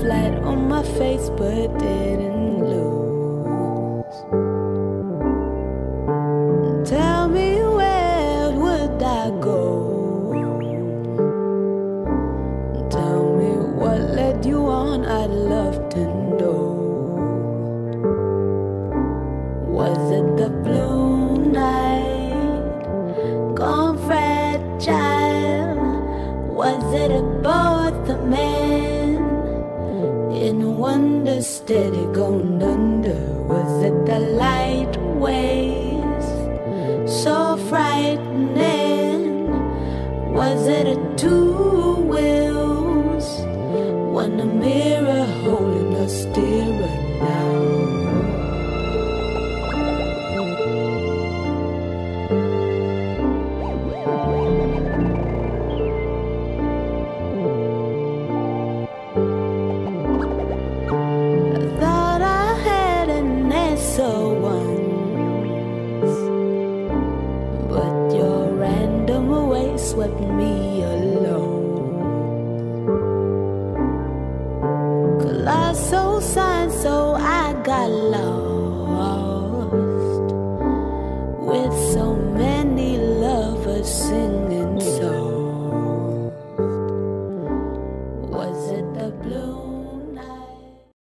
flat on my face but didn't lose. Tell me where would I go? Tell me what led you on, I'd love to know. Was it the blue night, gone fragile? Was it about the man in wonder, steady going under? Was it the light waves, so frightening? Was it a two wheels, one a mirror holding a steerer now? Swept me alone. Colossal size.